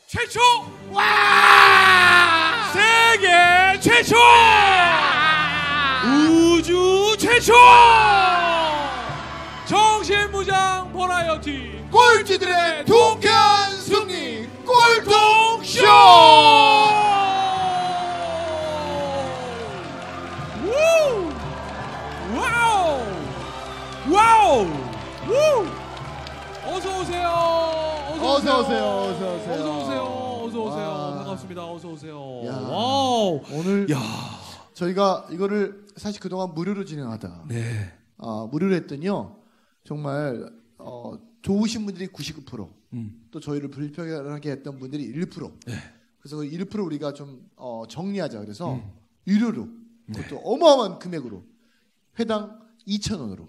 최초! 와! 세계 최초! 우주 최초! 정신무장 버라이어티 꼴찌들의 통쾌한 승리 꼴통쇼! 와우! 와우! 우! 어서 오세요. 어서 오세요. 어서 오세요. 반갑습니다. 어서 오세요. 야, 와우. 오늘 야, 저희가 이거를 사실 그동안 무료로 진행하다가 네. 무료로 했더니요. 정말 좋으신 분들이 99%, 또 저희를 불편하게 했던 분들이 1%. 네. 그래서 그 1% 우리가 좀 정리하자 그래서 유료로 그것도 어마어마한 금액으로 회당 2,000원으로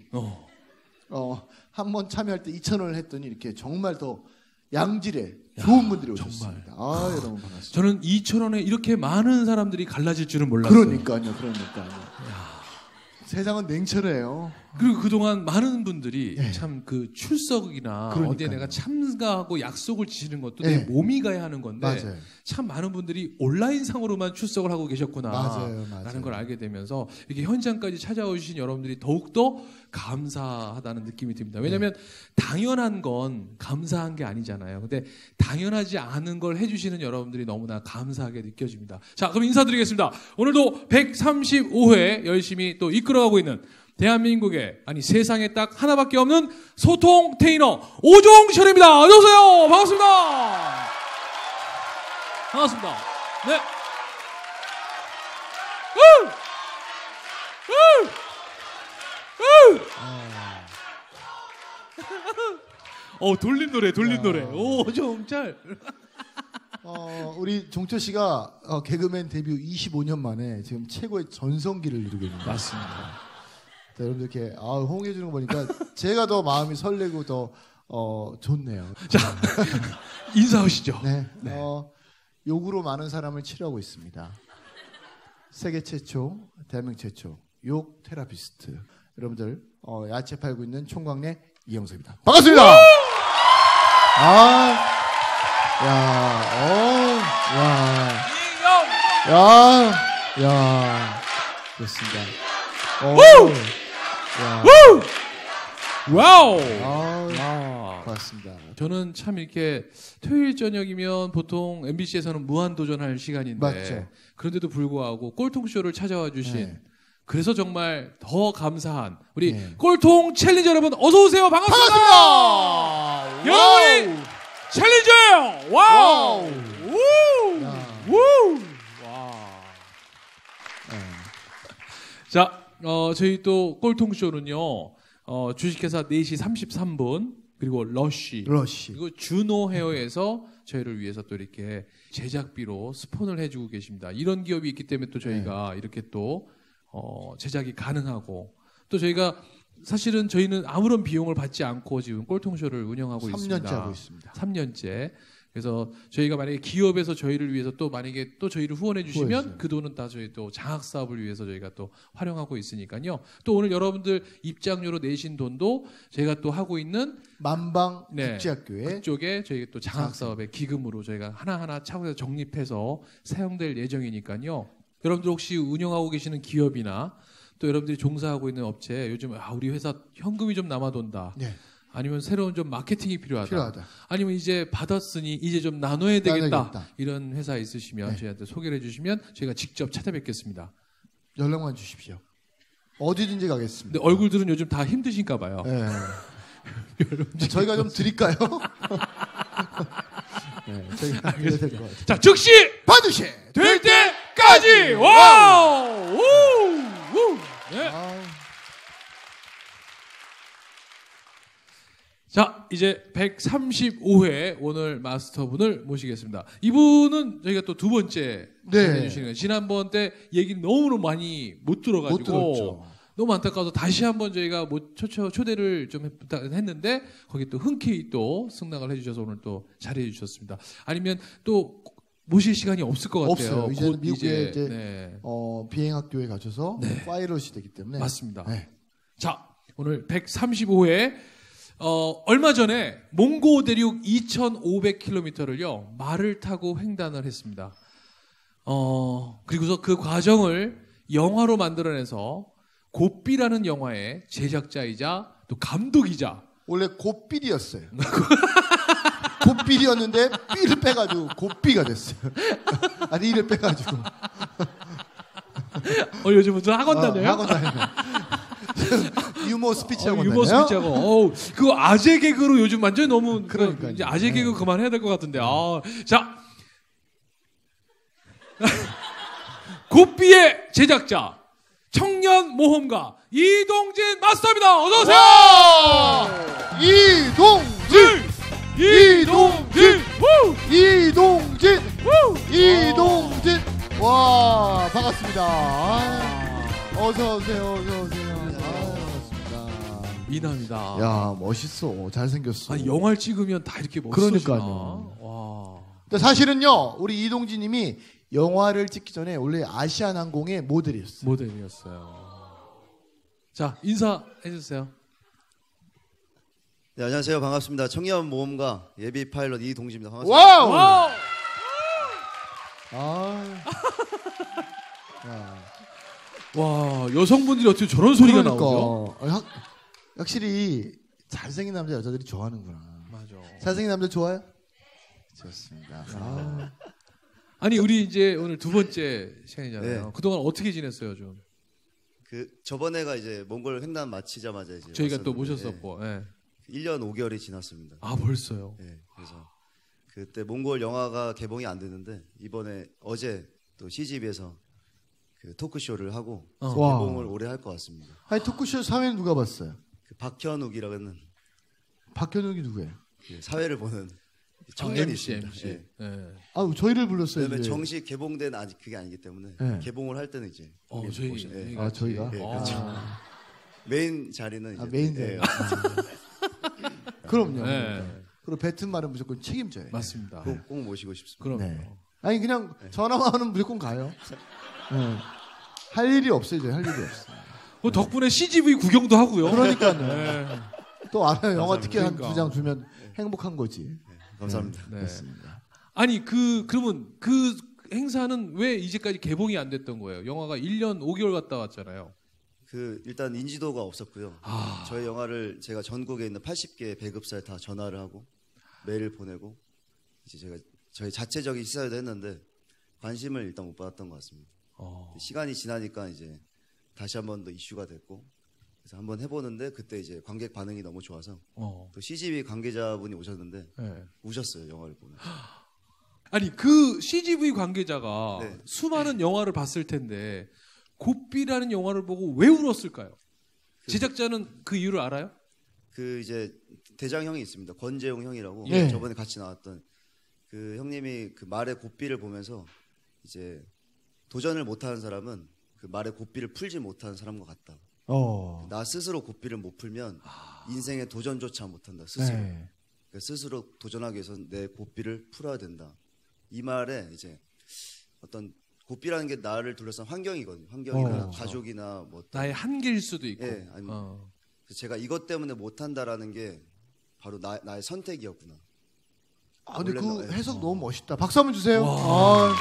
한 번 참여할 때 2,000원을 했더니 이렇게 정말 더 양질의 좋은 분들이 오셨습니다. 아, 여러분 반갑습니다. 저는 2,000원에 이렇게 많은 사람들이 갈라질 줄은 몰랐어요. 그러니까요. 세상은 냉철해요. 그리고 그동안 많은 분들이 네. 참 그 출석이나 그러니까요. 어디에 내가 참가하고 약속을 지키는 것도 네. 내 몸이 가야 하는 건데 맞아요. 참 많은 분들이 온라인상으로만 출석을 하고 계셨구나 맞아요. 라는 걸 알게 되면서 이렇게 현장까지 찾아오신 여러분들이 더욱더 감사하다는 느낌이 듭니다. 왜냐하면 당연한 건 감사한 게 아니잖아요. 근데 당연하지 않은 걸 해주시는 여러분들이 너무나 감사하게 느껴집니다. 자, 그럼 인사드리겠습니다. 오늘도 135회 열심히 또 이끌어가고 있는 대한민국의, 아니 세상에 딱 하나밖에 없는 소통 테이너 오종철입니다. 어서오세요. 반갑습니다. 반갑습니다. 네. 돌림 노래. 오종철. 우리 종철 씨가 개그맨 데뷔 25년 만에 지금 최고의 전성기를 이루고 있습니다. 맞습니다. 자, 여러분들 이렇게 호응해 주는 거 보니까 제가 더 마음이 설레고 더 좋네요. 자, 인사하시죠. 네. 욕으로 많은 사람을 치료하고 있습니다. 세계 최초, 대한민국 최초 욕 테라피스트. 여러분들 야채 팔고 있는 총광래 이영석입니다. 반갑습니다. 좋습니다. 와우. 고맙습니다. 저는 참 이렇게 토요일 저녁이면 보통 MBC에서는 무한도전할 시간인데 맞죠. 그런데도 불구하고 꼴통쇼를 찾아와 주신 네. 그래서 정말 더 감사한 우리 네. 꼴통 챌린저 여러분 어서 오세요. 반갑습니다. 여러분이 챌린저예요. 와우. 우. 우. 와. 자, 저희 또 꼴통쇼는요. 주식회사 4시 33분 그리고 러쉬 그리고 준호 헤어에서 저희를 위해서 또 이렇게 제작비로 스폰을 해주고 계십니다. 이런 기업이 있기 때문에 또 저희가 이렇게 또 제작이 가능하고 또 저희가 사실은 저희는 아무런 비용을 받지 않고 지금 꼴통쇼를 운영하고 3년째 있습니다. 하고 있습니다. 3년째. 그래서 저희가 만약에 기업에서 저희를 위해서 또 만약에 또 저희를 후원해 주시면 후원해주세요. 그 돈은 다 저희 또 장학 사업을 위해서 저희가 또 활용하고 있으니까요. 또 오늘 여러분들 입장료로 내신 돈도 저희가 또 하고 있는 만방 네, 국제학교에 그쪽에 저희 또 장학 사업의 기금으로 저희가 하나하나 차후에서 적립해서 사용될 예정이니까요. 여러분들 혹시 운영하고 계시는 기업이나 또 여러분들이 종사하고 있는 업체 요즘 우리 회사 현금이 좀 남아돈다. 네. 아니면 새로운 좀 마케팅이 필요하다. 필요하다. 아니면 이제 받았으니 이제 좀 나눠야 되겠다. 나눠야겠다. 이런 회사 있으시면 네. 저희한테 소개를 해주시면 저희가 직접 찾아뵙겠습니다. 연락만 주십시오. 어디든지 가겠습니다. 근데 얼굴들은 요즘 다 힘드신가 봐요. 네. 저희가 좀 드릴까요? 네, 저희가 드려야 될 것 같아요. 자, 즉시 반드시 될 때까지. 와우! 우! 우! 네. 자, 이제 135회 오늘 마스터분을 모시겠습니다. 이분은 저희가 또 두 번째 해주시는 거예요. 지난번 때 얘기는 너무 많이 못 들어가지고 못 들었죠. 너무 안타까워서 다시 한번 저희가 초대를 좀 했는데 거기 또 흔쾌히 또 승낙을 해주셔서 오늘 또 잘해 주셨습니다. 아니면 또 모실 시간이 없을 것 같아요. 없어요. 이제는 미국에 이제 네. 비행학교에 가셔서 네. 파이럿이 되기 때문에 맞습니다. 네. 자, 오늘 135회 얼마 전에 몽고 대륙 2,500km를요 말을 타고 횡단을 했습니다. 그리고서 그 과정을 영화로 만들어내서 곱비라는 영화의 제작자이자 또 감독이자 원래 곱비리였어요. 곱비리였는데 삐를 빼가지고 곱비가 됐어요. 아니 이를 빼가지고. 요즘은 좀 학원 다녀요? 학원 다녀요. 유머 스피치 학원 유머 다녀요? 스피치 학원. 그거 아재 개그로 요즘 완전히 너무 그러니까요. 이제 아재 개그 그만해야 될 것 같은데. 자. 곱비의 제작자 청년 모험가 이동진 마스터입니다. 어서 오세요. 이동진. 와, 반갑습니다. 어서 오세요. 반갑습니다. 미남이다. 야, 멋있어. 잘생겼어. 아니, 영화를 찍으면 다 이렇게 멋있어지나. 그러니까요. 와. 근데 사실은요, 우리 이동진님이 영화를 찍기 전에 원래 아시아나항공의 모델이었어요. 자, 인사해 주세요. 네, 안녕하세요. 반갑습니다. 청년 모험가 예비 파일럿 이동진입니다. 반갑습니다. 와우! 와, 여성분들이 어떻게 저런 소리가 그러니까. 나오죠? 확실히 잘생긴 남자 여자들이 좋아하는구나. 맞아. 잘생긴 남자 좋아요? 좋습니다. 아니, 우리 이제 오늘 두 번째 시간이잖아요. 네. 그동안 어떻게 지냈어요, 좀? 저번에가 이제 몽골 횡단 마치자마자 이제 저희가 또 왔었는데, 모셨었고. 예. 1년 5개월이 지났습니다. 아, 벌써요. 네, 그래서 그때 몽골 영화가 개봉이 안 됐는데 이번에 어제 또 CGV에서 그 토크쇼를 하고 와. 개봉을 올해 할 것 같습니다. 아니 토크쇼 사회는 누가 봤어요? 그 박현욱이라는 박현욱이 누구예요? 그 사회를 보는 청년이 MC. 있습니다. 예. 예. 아, 저희를 불렀어요. 그다음에 이제. 정식 개봉된 아직 그게 아니기 때문에 네. 개봉을 할 때는 이제 저희. 보시면, 예. 아, 저희가? 예, 그렇죠. 메인 자리는 이제 메인 자리. 그럼요. 네. 그리고 뱉은 말은 무조건 책임져요. 맞습니다. 꼭 모시고 싶습니다. 그럼. 네. 아니 그냥 전화만 하면 무조건 가요. 네. 할 일이 없어요. 할 일이 없어요. 덕분에 CGV 구경도 하고요. 그러니까요. 네. 또 알아요. 영화 티켓 한 그러니까. 두 장 주면 행복한 거지. 네, 감사합니다. 네. 그렇습니다. 아니, 그러면 그 행사는 왜 이제까지 개봉이 안 됐던 거예요? 영화가 1년 5개월 갔다 왔잖아요. 일단 인지도가 없었고요. 아. 저희 영화를 제가 전국에 있는 80개 배급사에 다 전화를 하고 메일을 보내고 이제 저희 자체적인 시사회도 했는데 관심을 일단 못 받았던 것 같습니다. 시간이 지나니까 이제 다시 한 번 더 이슈가 됐고 그래서 한번 해보는데 그때 이제 관객 반응이 너무 좋아서 또 CGV 관계자분이 오셨는데 네. 우셨어요. 영화를 보면서. 아니, 그 CGV 관계자가 네. 수많은 영화를 봤을 텐데 곱비라는 영화를 보고 왜 울었을까요? 제작자는 그 이유를 알아요? 이제 대장 형이 있습니다. 권재용 형이라고 예. 저번에 같이 나왔던 그 형님이 그 말의 곱비를 보면서 이제 도전을 못하는 사람은 그 말의 곱비를 풀지 못하는 사람과 같다. 나 스스로 곱비를 못 풀면 인생에 도전조차 못한다. 스스로. 네. 그러니까 스스로 도전하기 위해서는 내 곱비를 풀어야 된다. 이 말에 이제 어떤 곱비라는 게 나를 둘러싼 환경이거든요. 환경이나 가족이나 뭐 나의 한계일 수도 있고. 예, 그래서 제가 이것 때문에 못한다라는 게 바로 나의 선택이었구나. 아, 근데 그 원래는, 해석 너무 멋있다. 박수 한번 주세요. 아,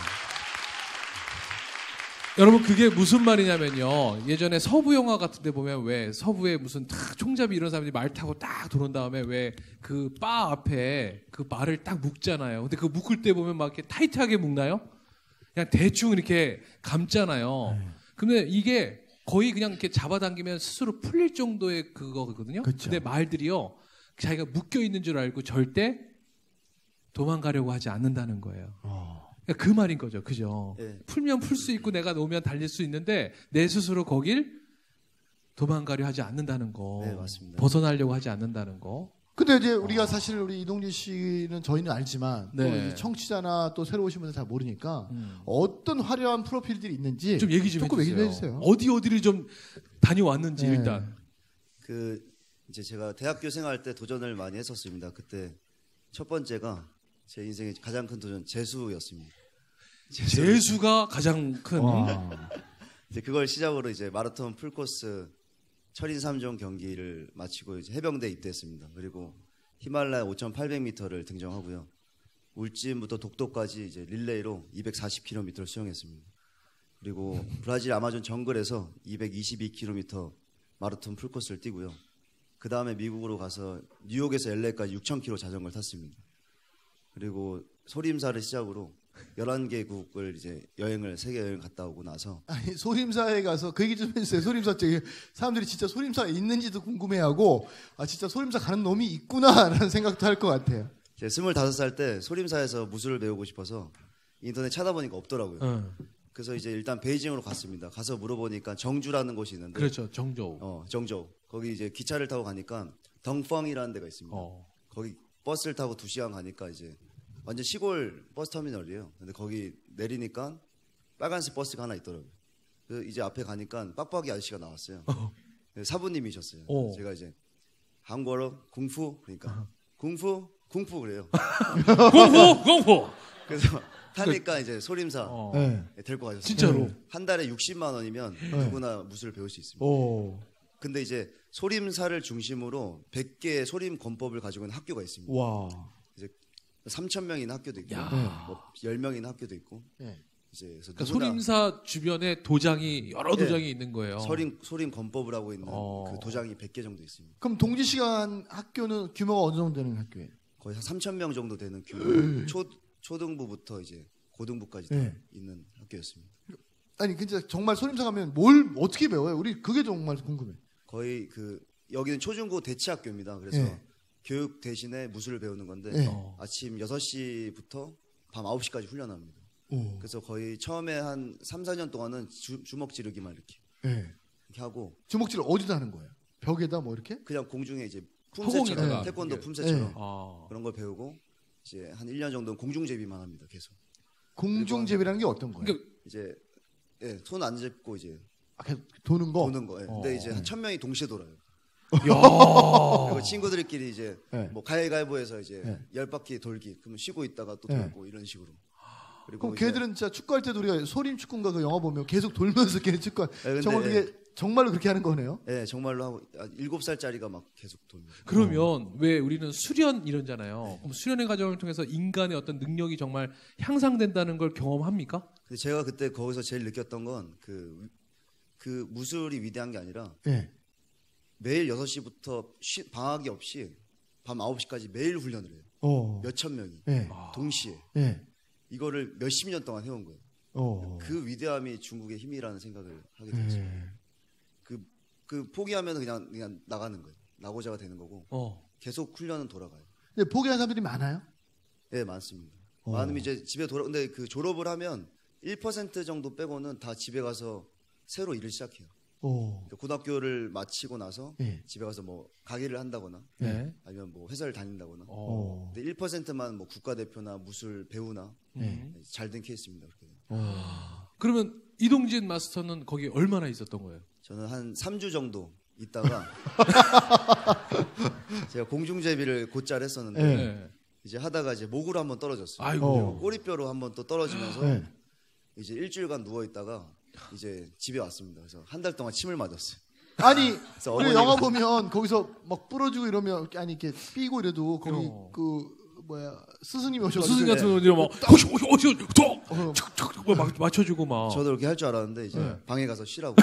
여러분, 그게 무슨 말이냐면요. 예전에 서부 영화 같은 데 보면 왜 서부에 무슨 딱 총잡이 이런 사람들이 말 타고 딱 들어온 다음에 왜 그 바 앞에 그 말을 딱 묶잖아요. 근데 그 묶을 때 보면 막 이렇게 타이트하게 묶나요? 그냥 대충 이렇게 감잖아요. 근데 이게 거의 그냥 이렇게 잡아당기면 스스로 풀릴 정도의 그거거든요. 그쵸. 근데 말들이요. 자기가 묶여 있는 줄 알고 절대 도망가려고 하지 않는다는 거예요. 그러니까 그 말인 거죠. 그죠? 예. 풀면 풀 수 있고 내가 놓으면 달릴 수 있는데 내 스스로 거길 도망가려 하지 않는다는 거. 네, 맞습니다. 벗어나려고 하지 않는다는 거. 근데 이제 우리가 사실 우리 이동진 씨는 저희는 알지만 또 네. 이제 청취자나 또 새로 오신 분들 잘 모르니까 어떤 화려한 프로필들이 있는지 좀 얘기 좀 조금 해주세요. 얘기 좀 해주세요. 어디를 좀 다녀왔는지 네. 일단. 이제 제가 대학교 생활 때 도전을 많이 했었습니다. 그때 첫 번째가 제 인생의 가장 큰 도전 재수였습니다. 재수가 가장 큰. 와. 이제 그걸 시작으로 이제 마라톤 풀코스 철인 3종 경기를 마치고 이제 해병대에 입대했습니다. 그리고 히말라야 5,800m를 등정하고요. 울진부터 독도까지 이제 릴레이로 240km를 수영했습니다. 그리고 브라질 아마존 정글에서 222km 마라톤 풀코스를 뛰고요. 그 다음에 미국으로 가서 뉴욕에서 LA까지 6,000km 자전거를 탔습니다. 그리고 소림사를 시작으로 11개국을 이제 세계 여행 갔다 오고 나서 아니 소림사에 가서 그 얘기 좀 해주세요. 소림사 쪽에 사람들이 진짜 소림사에 있는지도 궁금해하고 아 진짜 소림사 가는 놈이 있구나라는 생각도 할 것 같아요. 제가 25살 때 소림사에서 무술을 배우고 싶어서 인터넷 찾아보니까 없더라고요. 그래서 이제 일단 베이징으로 갔습니다. 가서 물어보니까 정주라는 곳이 있는데 그렇죠. 정저우. 정저우. 거기 이제 기차를 타고 가니까 덩펑이라는 데가 있습니다. 거기 버스를 타고 2시간 가니까 이제 완전 시골 버스 터미널이에요. 근데 거기 내리니까 빨간색 버스가 하나 있더라고요. 그래서 이제 앞에 가니까 빡빡이 아저씨가 나왔어요. 사부님이셨어요. 제가 이제 한국어로 궁푸 그러니까 궁푸 그래요. 공포. 그래서 타니까 이제 소림사 데리고 가셨어요. 진짜로 한 달에 60만 원이면 누구나 무술을 배울 수 있습니다. 근데 이제 소림사를 중심으로 100개의 소림 권법을 가지고 있는 학교가 있습니다. 와. 이제 3,000명 있는 학교도 있고, 뭐 10명 있는 학교도 있고. 이제 그래서 그러니까 소림사 주변에 도장이 여러 도장이 있는 거예요. 소림 권법을 하고 있는 그 도장이 100개 정도 있습니다. 그럼 동지 시간 학교는 규모가 어느 정도 되는 학교예요? 거의 한 3,000명 정도 되는 규모. 초등부부터 이제 고등부까지 다 있는 학교였습니다. 아니 근데 정말 소림사 가면 뭘 어떻게 배워요? 우리 그게 정말 궁금해. 거의 여기는 초중고 대치학교입니다. 그래서 교육 대신에 무술을 배우는 건데 아침 6시부터 밤 9시까지 훈련합니다. 그래서 거의 처음에 한 3, 4년 동안은 주먹 지르기만 이렇게 하고. 주먹질을 어디다 하는 거예요? 벽에다 뭐 이렇게? 그냥 공중에 이제 품새처럼 태권도 품새처럼 아. 그런 걸 배우고 이제 한 1년 정도는 공중제비만 합니다. 계속. 공중제비라는 게 어떤 거예요? 그러니까 이제 손 안 잡고 이제 계속 도는 거? 도는 거. 근데 이제 한 1,000명이 동시에 돌아요. 야. 그리고 친구들끼리 이제 뭐 가위바위보해서 이제 10바퀴 돌기. 그러면 쉬고 있다가 또 돌고 이런 식으로. 그리고 그럼 걔들은 진짜 축구할 때도 우리가 소림 축구인가 그 영화 보면 계속 돌면서 걔 축구. 정말 그게 정말로 그렇게 하는 거네요? 네, 정말로 하고 7살짜리가 막 계속 돕니다. 그러면 왜 우리는 수련 이런잖아요. 그럼 수련의 과정을 통해서 인간의 어떤 능력이 정말 향상된다는 걸 경험합니까? 근데 제가 그때 거기서 제일 느꼈던 건 그 무술이 위대한 게 아니라 매일 6시부터 방학이 없이 밤 9시까지 매일 훈련을 해요. 몇천 명이 동시에. 이거를 몇십 년 동안 해온 거예요. 그 위대함이 중국의 힘이라는 생각을 하게 됐어요. 그 포기하면 그냥 나가는 거예요. 나고자가 되는 거고 계속 훈련은 돌아가요. 근데 포기한 사람들이 많아요? 네, 많습니다. 많으면 이제 집에 근데 그 졸업을 하면 1% 정도 빼고는 다 집에 가서 새로 일을 시작해요. 그러니까 고등학교를 마치고 나서 집에 가서 뭐 가게를 한다거나 아니면 뭐 회사를 다닌다거나. 근데 1%만 뭐 국가대표나 무술 배우나 잘 된 케이스입니다. 그러면 이동진 마스터는 거기 얼마나 있었던 거예요? 저는 한 3주 정도 있다가 제가 공중제비를 곧잘 했었는데 이제 하다가 이제 목으로 한번 떨어졌어요. 아이고. 꼬리뼈로 한번 또 떨어지면서 이제 일주일간 누워 있다가 이제 집에 왔습니다. 그래서 한 달 동안 침을 맞았어요. 아니 우리 영화 보면 거기서 막 부러지고 이러면 아니 이렇게 삐고 이래도 거기 스승님이 오셔서 스승 같은 분들이 막 막 맞춰주고 막. 저도 그렇게 할 줄 알았는데 이제 방에 가서 쉬라고.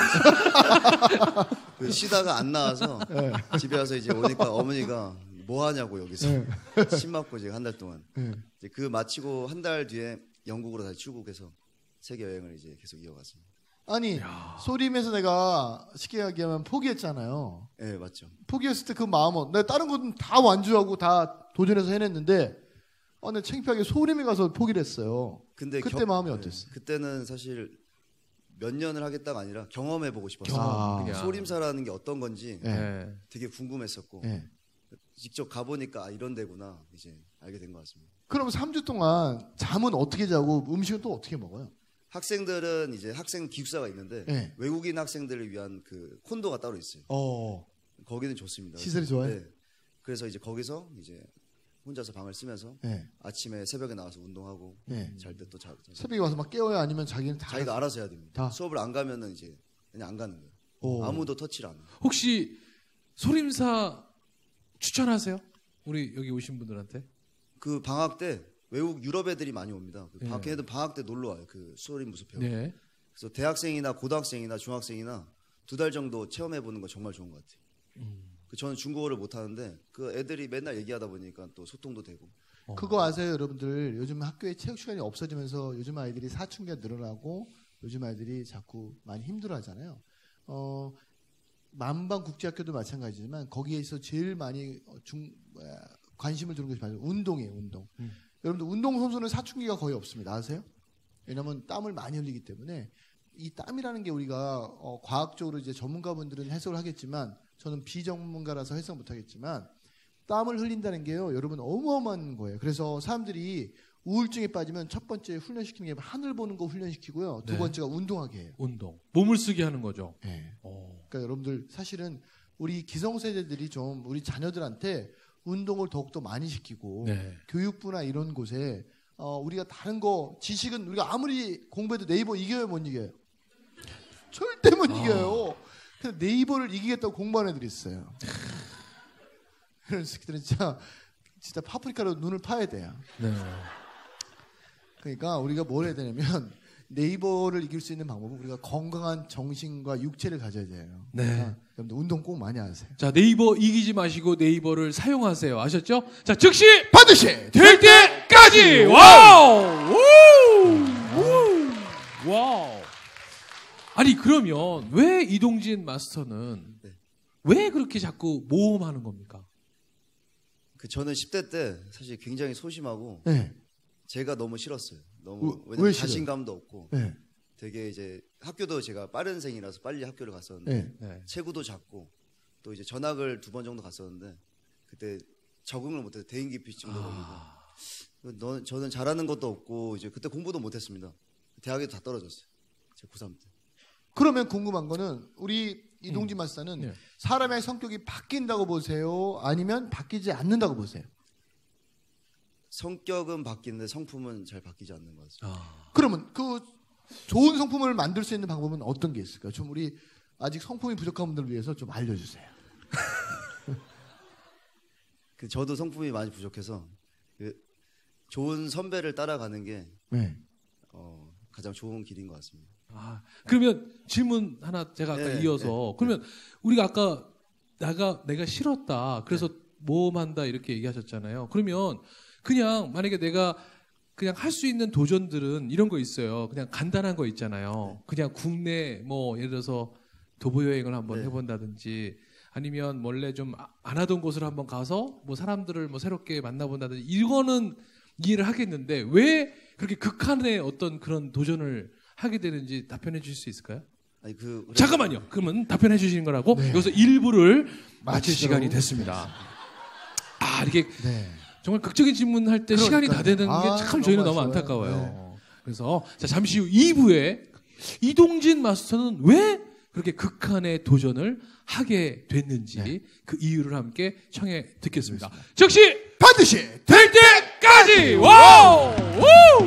쉬다가 안 나와서 집에 와서 이제 오니까 어머니가 뭐 하냐고 여기서 침 맞고 이제 한 달 동안. 이제 그 마치고 한 달 뒤에 영국으로 다시 출국해서 세계 여행을 이제 계속 이어갔습니다. 아니 소림에서 내가 쉽게 얘기하면 포기했잖아요. 네, 맞죠. 포기했을 때 그 마음은 내가 다른 건 다 완주하고 다 도전해서 해냈는데 근데 창피하게 소림에 가서 포기를 했어요. 근데 그때 마음이 어땠어요? 그때는 사실 몇 년을 하겠다가 아니라 경험해보고 싶었어요. 소림사라는 게 어떤 건지 되게 궁금했었고 직접 가보니까 이런 데구나 이제 알게 된 것 같습니다. 그럼 3주 동안 잠은 어떻게 자고 음식은 또 어떻게 먹어요? 학생들은 이제 학생 기숙사가 있는데 외국인 학생들을 위한 그 콘도가 따로 있어요. 거기는 좋습니다. 시설이 좋아요? 네. 그래서 이제 거기서 이제 혼자서 방을 쓰면서 아침에 새벽에 나와서 운동하고 잘 때 또 자고. 새벽에 와서 막 깨워요? 아니면 자기는 다 자기가 알아서 해야 됩니다. 수업을 안 가면은 이제 그냥 안 가는 거예요. 아무도 터치를 안 해요. 혹시 소림사 추천하세요? 우리 여기 오신 분들한테? 그 방학 때 외국 유럽 애들이 많이 옵니다. 걔네들 방학 때 놀러 와요. 그 소림 무술 배우. 네. 그래서 대학생이나 고등학생이나 중학생이나 2달 정도 체험해 보는 거 정말 좋은 것 같아요. 저는 중국어를 못 하는데 그 애들이 맨날 얘기하다 보니까 또 소통도 되고. 그거 아세요, 여러분들? 요즘 학교에 체육 시간이 없어지면서 요즘 아이들이 사춘기가 늘어나고 요즘 아이들이 자꾸 많이 힘들어하잖아요. 만방국제학교도 마찬가지지만 거기에서 제일 많이 관심을 두는 것이 바로 운동이에요, 운동. 여러분들 운동선수는 사춘기가 거의 없습니다. 아세요? 왜냐하면 땀을 많이 흘리기 때문에 이 땀이라는 게 우리가 과학적으로 이제 전문가분들은 해석을 하겠지만 저는 비전문가라서 해석 못하겠지만 땀을 흘린다는 게요, 여러분 어마어마한 거예요. 그래서 사람들이 우울증에 빠지면 첫 번째 훈련시키는 게 하늘 보는 거 훈련시키고요. 두 번째가 운동하게 해요. 운동. 몸을 쓰게 하는 거죠. 네. 그러니까 여러분들 사실은 우리 기성세대들이 좀 우리 자녀들한테 운동을 더욱더 많이 시키고 교육부나 이런 곳에 우리가 다른 거 지식은 우리가 아무리 공부해도 네이버 이겨요, 못 이겨요? 절대 못 이겨요. 그래서 네이버를 이기겠다고 공부하는 애들이 있어요. 그런 새끼들은 진짜 파프리카로 눈을 파야 돼요. 네. 그러니까 우리가 뭘 해야 되냐면 네이버를 이길 수 있는 방법은 우리가 건강한 정신과 육체를 가져야 돼요. 네. 그러니까 여러분들 운동 꼭 많이 하세요. 자, 네이버 이기지 마시고 네이버를 사용하세요. 아셨죠? 자, 즉시 반드시 될 때까지. 와우! 와우! 아니 그러면 왜 이동진 마스터는 왜 그렇게 자꾸 모험하는 겁니까? 저는 10대 때 사실 굉장히 소심하고 제가 너무 싫었어요. 너무 왜 자신감도 없고 되게 이제 학교도 제가 빠른 생이라서 빨리 학교를 갔었는데 체구도 작고 또 이제 전학을 2번 정도 갔었는데 그때 적응을 못해서 대인기피증도 걸리고 저는 잘하는 것도 없고 이제 그때 공부도 못했습니다. 대학에도 다 떨어졌어요. 제 고3 때. 그러면 궁금한 거는 우리 이동진 마스터는 사람의 성격이 바뀐다고 보세요? 아니면 바뀌지 않는다고 보세요? 성격은 바뀌는데 성품은 잘 바뀌지 않는 것 같습니다. 그러면 그 좋은 성품을 만들 수 있는 방법은 어떤 게 있을까요? 좀 우리 아직 성품이 부족한 분들을 위해서 좀 알려주세요. 저도 성품이 많이 부족해서 좋은 선배를 따라가는 게 가장 좋은 길인 것 같습니다. 그러면 질문 하나 제가 아까 이어서 그러면 우리가 아까 내가 싫었다 그래서 모험한다 이렇게 얘기하셨잖아요. 그러면 그냥 만약에 내가 그냥 할 수 있는 도전들은 이런 거 있어요. 그냥 간단한 거 있잖아요. 그냥 국내 뭐 예를 들어서 도보 여행을 한번 해본다든지 아니면 원래 좀 안 하던 곳을 한번 가서 뭐 사람들을 뭐 새롭게 만나본다든지 이거는 이해를 하겠는데 왜 그렇게 극한의 어떤 그런 도전을 하게 되는지 답변해 주실 수 있을까요? 아니 잠깐만요. 그러면 답변해 주시는 거라고 여기서 1부를 마칠 시간이 됐습니다. 이게 정말 극적인 질문할 때 시간이 다 되는 게 참 저희는 너무 안타까워요. 그래서 잠시 후 2부에 이동진 마스터는 왜 그렇게 극한의 도전을 하게 됐는지 그 이유를 함께 청해 듣겠습니다. 즉시 반드시 될 때까지. 와우!